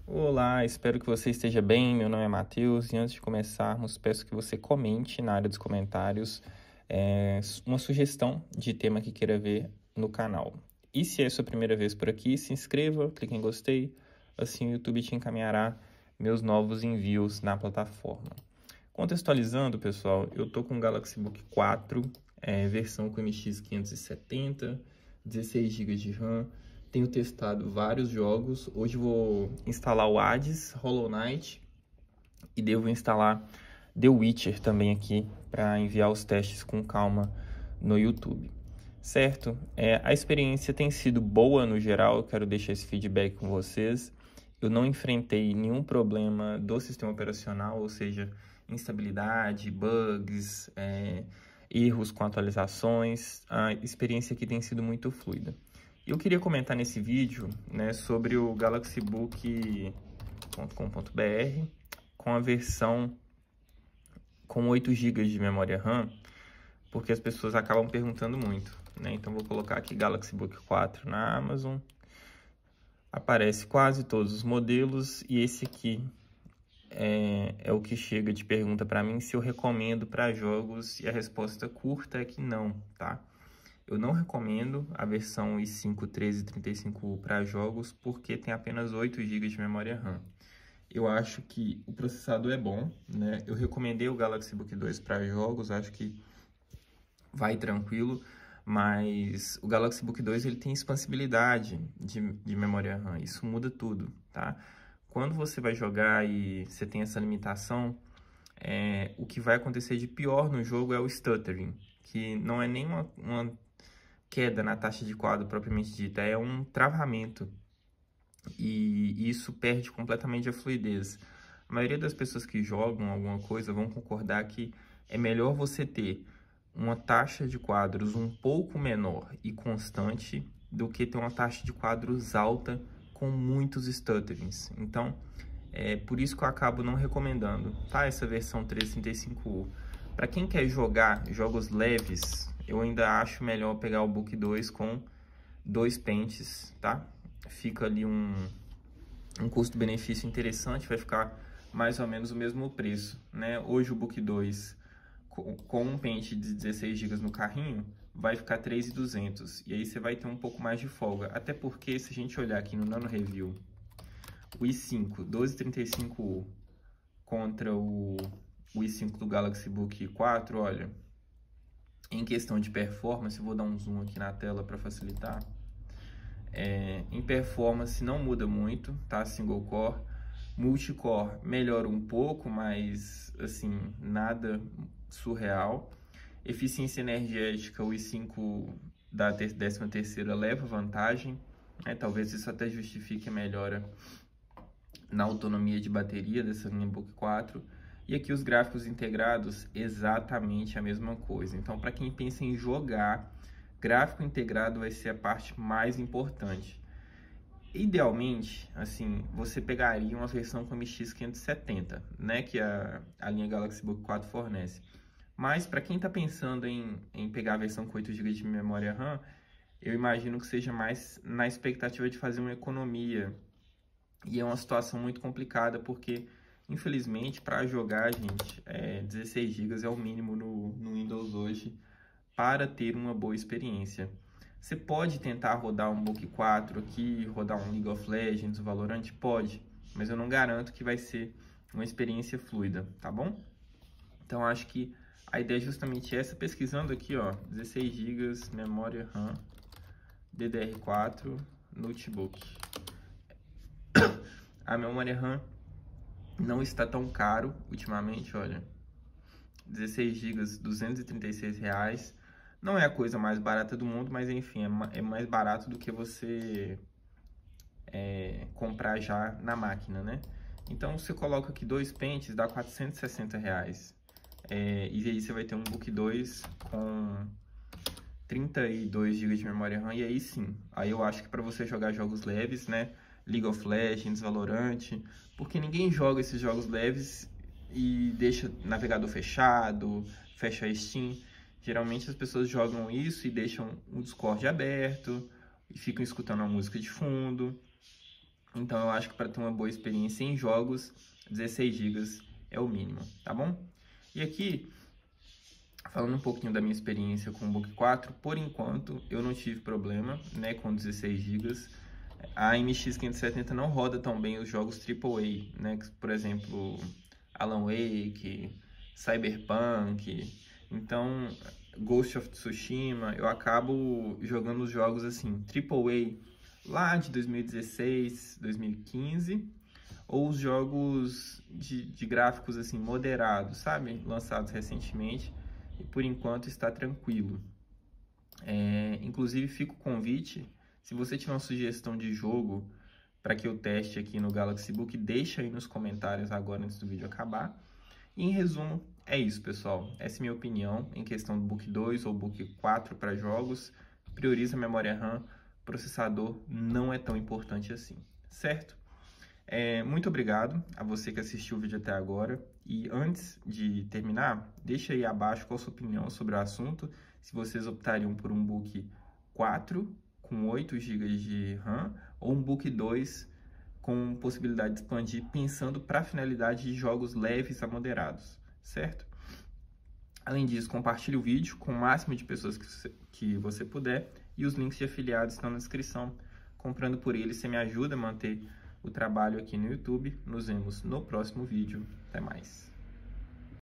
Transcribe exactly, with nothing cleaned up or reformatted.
Olá, espero que você esteja bem. Meu nome é Matheus e antes de começarmos, peço que você comente na área dos comentários é, uma sugestão de tema que queira ver no canal. E se é a sua primeira vez por aqui, se inscreva, clique em gostei, assim o YouTube te encaminhará meus novos envios na plataforma. Contextualizando, pessoal, eu tô com o Galaxy Book quatro, é, versão com M X quinhentos e setenta, dezesseis gigas de RAM. Tenho testado vários jogos. Hoje vou instalar o Hades, Hollow Knight e devo instalar The Witcher também aqui para enviar os testes com calma no YouTube. Certo? É, a experiência tem sido boa no geral, eu quero deixar esse feedback com vocês. Eu não enfrentei nenhum problema do sistema operacional, ou seja, instabilidade, bugs, é, erros com atualizações. A experiência aqui tem sido muito fluida. Eu queria comentar nesse vídeo, né, sobre o galaxybook ponto com ponto br com a versão com oito gigas de memória RAM, porque as pessoas acabam perguntando muito, né? Então vou colocar aqui Galaxy Book quatro na Amazon. Aparece quase todos os modelos e esse aqui é, é o que chega de pergunta para mim se eu recomendo para jogos, e a resposta curta é que não, tá? Eu não recomendo a versão i cinco treze trinta e cinco U para jogos porque tem apenas oito gigas de memória RAM. Eu acho que o processador é bom, né? Eu recomendei o Galaxy Book dois para jogos, acho que vai tranquilo, mas o Galaxy Book dois ele tem expansibilidade de, de memória RAM, isso muda tudo, tá? Quando você vai jogar e você tem essa limitação, é, o que vai acontecer de pior no jogo é o stuttering, que não é nem uma, uma queda na taxa de quadro propriamente dita, é um travamento. E isso perde completamente a fluidez. A maioria das pessoas que jogam alguma coisa vão concordar que é melhor você ter uma taxa de quadros um pouco menor e constante do que ter uma taxa de quadros alta com muitos stutterings. Então, é por isso que eu acabo não recomendando, tá? Essa versão trezentos e trinta e cinco U. Para quem quer jogar jogos leves, eu ainda acho melhor pegar o Book dois com dois pentes, tá? Fica ali um, um custo-benefício interessante, vai ficar mais ou menos o mesmo preço, né? Hoje o Book dois com, com um pente de dezesseis gigas no carrinho vai ficar três mil e duzentos, e aí você vai ter um pouco mais de folga, até porque se a gente olhar aqui no Nano Review, o i cinco doze trinta e cinco U contra o, o i cinco do Galaxy Book quatro, olha, em questão de performance, eu vou dar um zoom aqui na tela para facilitar. É, em performance não muda muito, tá? Single core. Multicore melhora um pouco, mas assim, nada surreal. Eficiência energética, o i cinco da décima terceira leva vantagem, né? Talvez isso até justifique a melhora na autonomia de bateria dessa linha Book quatro. E aqui os gráficos integrados, exatamente a mesma coisa. Então, para quem pensa em jogar, gráfico integrado vai ser a parte mais importante. Idealmente, assim, você pegaria uma versão com M X quinhentos e setenta, né, que a, a linha Galaxy Book quatro fornece. Mas para quem está pensando em, em pegar a versão com oito gigas de memória RAM, eu imagino que seja mais na expectativa de fazer uma economia. E é uma situação muito complicada porque, infelizmente, para jogar, gente, é, dezesseis gigas é o mínimo no, no Windows hoje para ter uma boa experiência. Você pode tentar rodar um Book quatro aqui, rodar um League of Legends, um Valorant? Pode, mas eu não garanto que vai ser uma experiência fluida, tá bom? Então, acho que a ideia é justamente essa, pesquisando aqui, ó, dezesseis gigas, memória RAM, D D R quatro, notebook. A memória RAM não está tão caro ultimamente, olha, dezesseis gigas, duzentos e trinta e seis reais. Não é a coisa mais barata do mundo, mas enfim, é mais barato do que você é, comprar já na máquina, né? Então, você coloca aqui dois pentes, dá quatrocentos e sessenta reais. É, e aí você vai ter um Book dois com trinta e dois gigas de memória RAM, e aí sim, aí eu acho que para você jogar jogos leves, né? League of Legends, Valorant, porque ninguém joga esses jogos leves e deixa navegador fechado, fecha a Steam. Geralmente as pessoas jogam isso e deixam o Discord aberto e ficam escutando a música de fundo. Então eu acho que para ter uma boa experiência em jogos, dezesseis gigas é o mínimo, tá bom? E aqui, falando um pouquinho da minha experiência com o Book quatro, por enquanto eu não tive problema, né, com dezesseis gigas. A M X quinhentos e setenta não roda tão bem os jogos triplo A, né, por exemplo, Alan Wake, Cyberpunk, então Ghost of Tsushima, eu acabo jogando os jogos assim, triplo A lá de dois mil e dezesseis, dois mil e quinze, ou os jogos de, de gráficos assim moderados, sabe? Lançados recentemente, e por enquanto está tranquilo. É, inclusive fica o convite, se você tiver uma sugestão de jogo para que eu teste aqui no Galaxy Book, deixa aí nos comentários agora antes do vídeo acabar. E em resumo, é isso, pessoal. Essa é a minha opinião em questão do Book dois ou Book quatro para jogos. Prioriza a memória RAM, processador não é tão importante assim, certo? É, muito obrigado a você que assistiu o vídeo até agora. E antes de terminar, deixa aí abaixo qual a sua opinião sobre o assunto. Se vocês optariam por um Book quatro com oito gigas de RAM ou um Book dois com possibilidade de expandir, pensando para a finalidade de jogos leves a moderados, certo? Além disso, compartilhe o vídeo com o máximo de pessoas que você, que você puder, e os links de afiliados estão na descrição. Comprando por eles, você me ajuda a manter o trabalho aqui no YouTube. Nos vemos no próximo vídeo. Até mais.